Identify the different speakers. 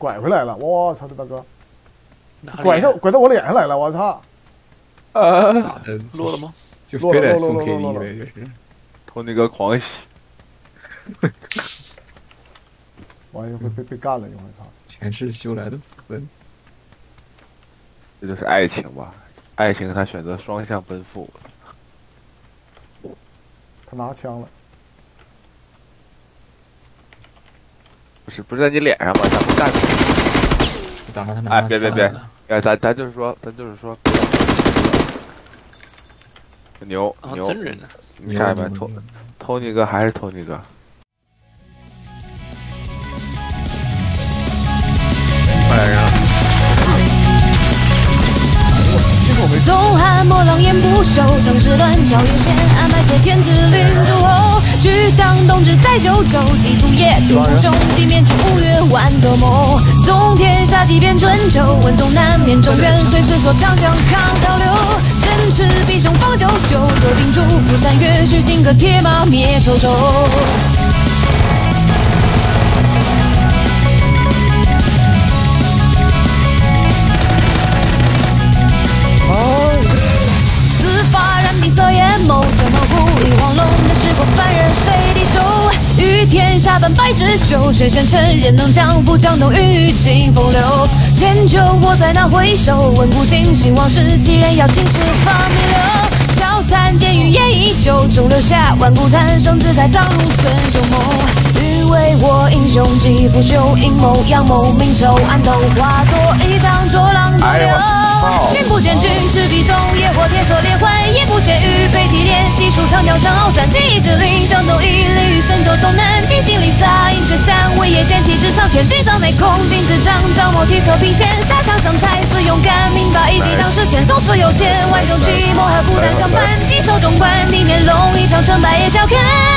Speaker 1: 拐回来了！我操，这大哥，拐到我脸上来了！我操！
Speaker 2: 落了吗？
Speaker 3: 就非得送 KD 呗，就是。
Speaker 4: 托尼哥狂喜。
Speaker 1: 完一会被干了，一会儿操！
Speaker 3: 前世修来的福分。
Speaker 4: 这就是爱情吧？爱情他选择双向奔赴。
Speaker 1: 他拿枪了。
Speaker 4: 不是在你脸上吗？咱们干。
Speaker 3: 咋了？他拿
Speaker 4: 哎，别！咱就是说，牛，
Speaker 2: 真人呢？
Speaker 4: 你看一遍，托尼哥还是托尼哥。快来人！
Speaker 5: 东汉末狼烟不休，尝试乱朝越线，安排些天子令诸侯。巨将东至在九州，祭祖业九不兄，即灭诸吴越万德谋。纵天下即便春秋，文东南面中原，随时所长江抗潮流。振翅必雄方九九，得定主扶山岳，须金戈铁马灭仇仇。色眼眸，什么狐狸黄龙的时过凡人谁敌手？与天下半百之久，谁先成人能将赴江东与尽风流？千秋我在那回首，问古今兴往事，既然要青史方名流。笑谈剑与烟依旧，中留下万古谈生自慨，当如孙仲谋。欲为我英雄，既不朽阴谋阳谋，明仇暗斗，化作一场浊浪东流。君不见君赤壁纵，野火铁索连环，也不见玉背提炼，细数长江上鏖战，记忆之令，江东一里与神州东南，尽心离洒饮血战，为业剑气之苍天，军帐内空尽之仗，招谋奇策并险，沙场上才是勇敢，明白一骑当时前，总是有钱，万众寂寞和孤单相伴，几手中冠，地面龙一场成败也笑看。